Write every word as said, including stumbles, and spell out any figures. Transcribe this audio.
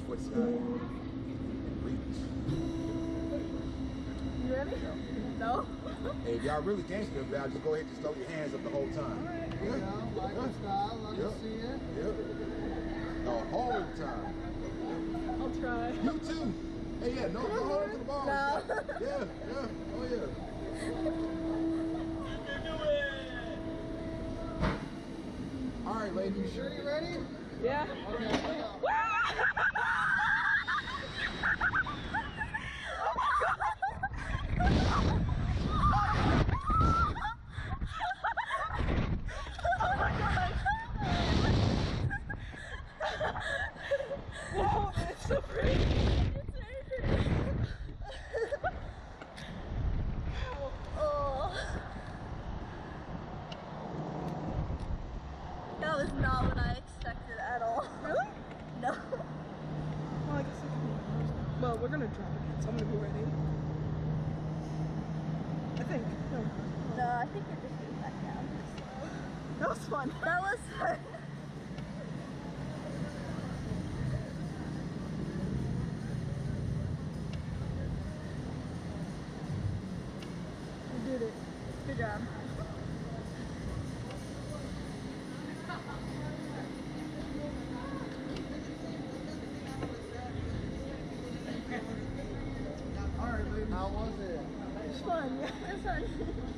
for the sky. Reach. You ready? No. Hey, if y'all really gangster about it, just go ahead and throw your hands up the whole time. All right. Yeah, yeah. Like the style, let Yep. me see it. Yep. The whole time. I'll try. You too. Hey, yeah, no, no hold to the ball. No. Yeah, yeah, oh yeah. All right, ladies. You sure you ready? Yeah. Okay, go. Whoa, it's so pretty. It's very pretty. Oh. That was not what I expected at all. Really? No. Well, I guess I can. Well, we're gonna drop it, so I'm gonna be ready. I think. No. No, I think it just goes back down. That was fun. That was fun. We did it. Good job. All right, baby. How was it? It's fun. Yeah, it's fun.